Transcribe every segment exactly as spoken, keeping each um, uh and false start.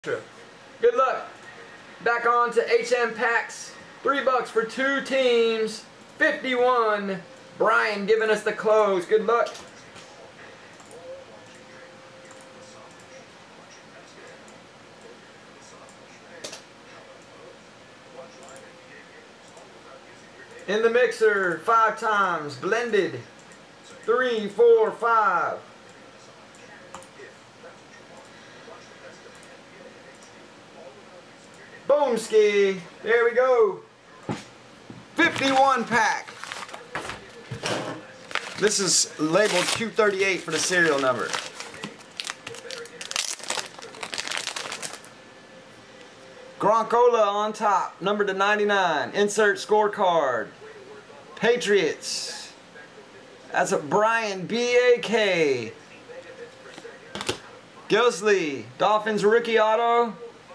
Good luck. Back on to H M Packs. Three bucks for two teams. fifty-one. Brian giving us the close. Good luck. In the mixer, five times. Blended. Three, four, five. Boomski. There we go. fifty-one pack. This is labeled Q thirty-eight for the serial number. Gronkola on top, number to ninety-nine. Insert scorecard. Patriots. That's a Brian B A K. Gilsley. Dolphins rookie auto.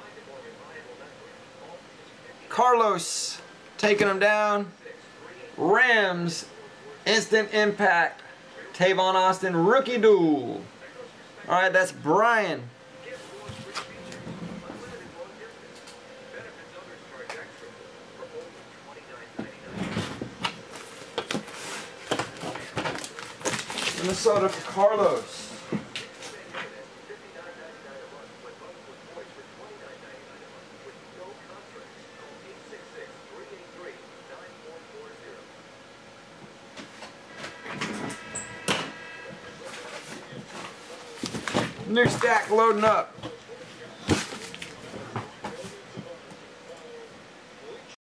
Carlos taking them down. Rams instant impact. Tavon Austin rookie duel. Alright, that's Brian. Minnesota for Carlos. New stack loading up.